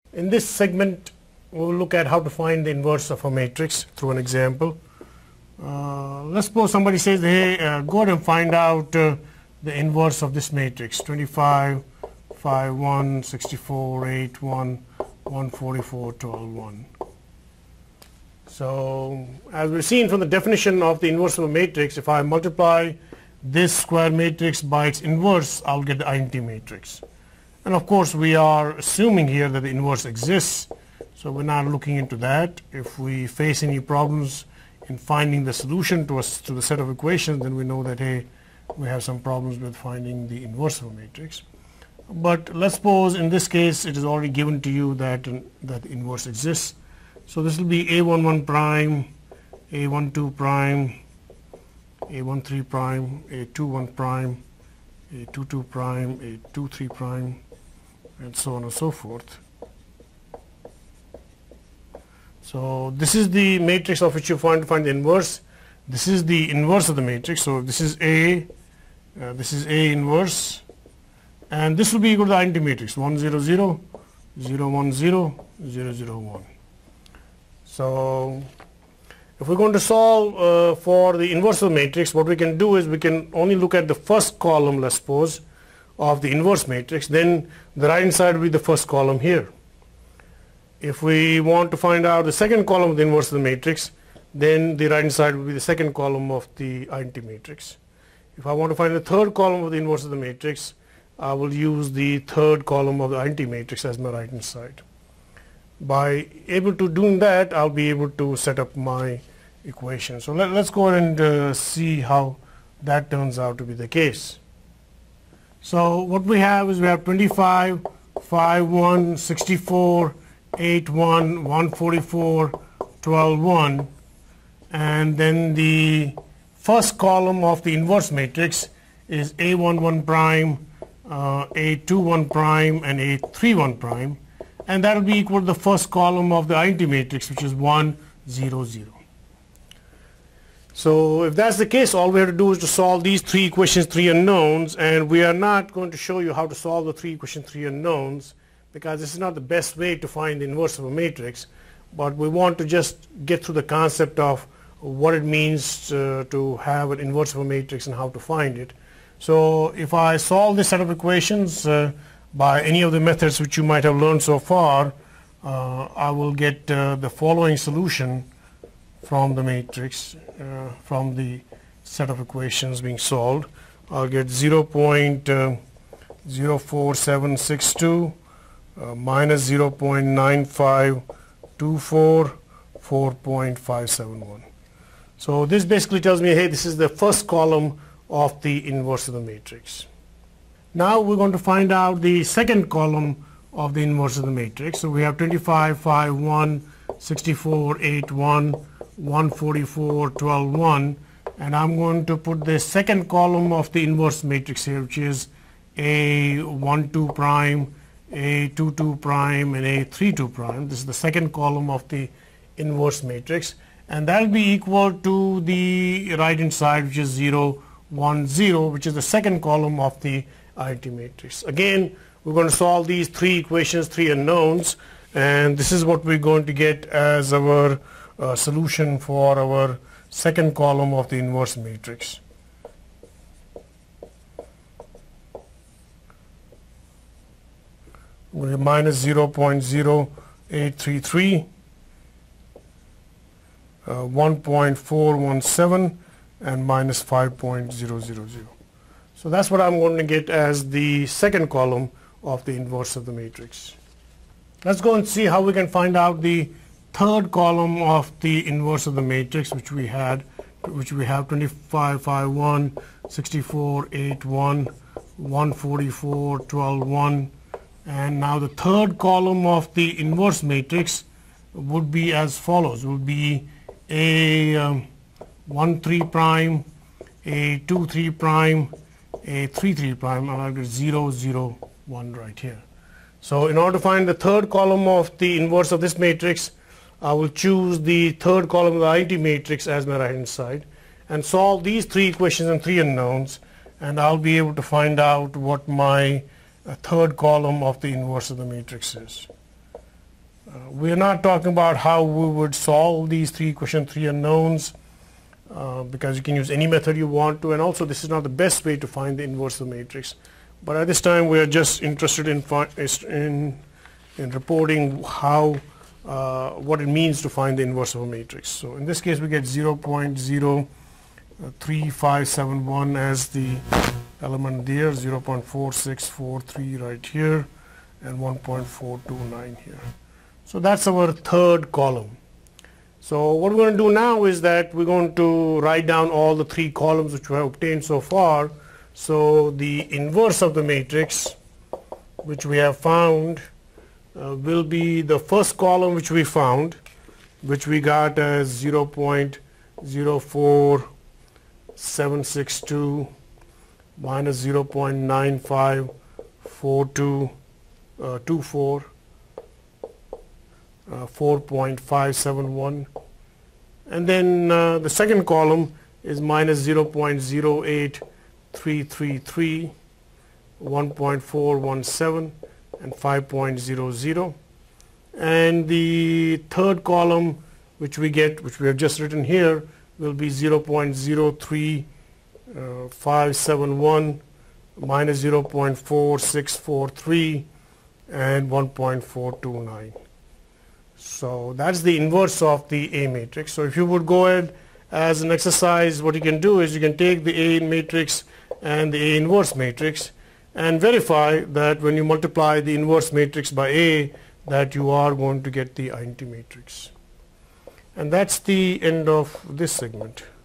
In this segment, we will look at how to find the inverse of a matrix through an example. Let's suppose somebody says, hey, go ahead and find out the inverse of this matrix, 25, 5, 1, 64, 8, 1, 144, 12, 1. So, as we've seen from the definition of the inverse of a matrix, if I multiply this square matrix by its inverse, I'll get the identity matrix. And of course, we are assuming here that the inverse exists, so we're not looking into that. If we face any problems in finding the solution to the set of equations, then we know that, hey, we have some problems with finding the inverse of a matrix. But let's suppose in this case it is already given to you that the inverse exists. So this will be A11 prime, A12 prime, A13 prime, A21 prime, A22 prime, A23 prime, and so on and so forth. So this is the matrix of which you find the inverse. This is the inverse of the matrix. So this is A inverse, and this will be equal to the identity matrix 1 0 0 0 1 0 0 0 1. So if we're going to solve for the inverse of the matrix, what we can do is we can only look at the first column, let's suppose, of the inverse matrix. Then the right hand side will be the first column here. If we want to find out the second column of the inverse of the matrix, then the right hand side will be the second column of the identity matrix. If I want to find the third column of the inverse of the matrix, I will use the third column of the identity matrix as my right hand side. By able to doing that, I'll be able to set up my equation. So let's go ahead and see how that turns out to be the case. So what we have is we have 25, 5, 1, 64, 8, 1, 144, 12, 1, and then the first column of the inverse matrix is A11 prime, A21 prime, and A31 prime, and that will be equal to the first column of the identity matrix, which is 1 0 0. So if that's the case, all we have to do is to solve these three equations, three unknowns, and we are not going to show you how to solve the three equations, three unknowns, because this is not the best way to find the inverse of a matrix, but we want to just get through the concept of what it means to have an inverse of a matrix and how to find it. So if I solve this set of equations by any of the methods which you might have learned so far, I will get the following solution from the matrix, from the set of equations being solved. I'll get 0.04762 minus 0.9524, 4.571. So this basically tells me, hey, this is the first column of the inverse of the matrix. Now we're going to find out the second column of the inverse of the matrix. So we have 25, 5, 1, 64, 8, 1, 144, 12, 1, and I'm going to put the second column of the inverse matrix here, which is A12 prime, A22 prime, and A32 prime. This is the second column of the inverse matrix, and that will be equal to the right hand side, which is 0 1 0, which is the second column of the identity matrix. Again, we're going to solve these three equations, three unknowns, and this is what we're going to get as our solution for our second column of the inverse matrix. We have minus 0.0833, 1.417, and minus 5.000. So that's what I'm going to get as the second column of the inverse of the matrix. Let's go and see how we can find out the third column of the inverse of the matrix, which we have 25, 5, 1, 64, 8, 1, 144, 12, 1, and now the third column of the inverse matrix would be as follows. Would be A13 prime, A23 prime, A33 prime, and I'll get 0 0 1 right here. So in order to find the third column of the inverse of this matrix, I will choose the third column of the identity matrix as my right hand side and solve these three equations and three unknowns, and I'll be able to find out what my third column of the inverse of the matrix is. We are not talking about how we would solve these three unknowns, because you can use any method you want to, and also this is not the best way to find the inverse of the matrix. But at this time we are just interested in reporting how what it means to find the inverse of a matrix. So in this case we get 0.03571 as the element there, 0.4643 right here, and 1.429 here. So that's our third column. So what we're going to do now is that we're going to write down all the three columns which we have obtained so far. So the inverse of the matrix which we have found will be the first column which we found, which we got as 0.04762 minus 0.954224, 4.571, and then the second column is minus 0.08333, 1.417, and 5.00, and the third column which we get, which we have just written here, will be 0.03571 minus 0.4643 and 1.429. So that's the inverse of the A matrix. So if you would go ahead as an exercise, what you can do is you can take the A matrix and the A inverse matrix and verify that when you multiply the inverse matrix by A, that you are going to get the identity matrix. And that's the end of this segment.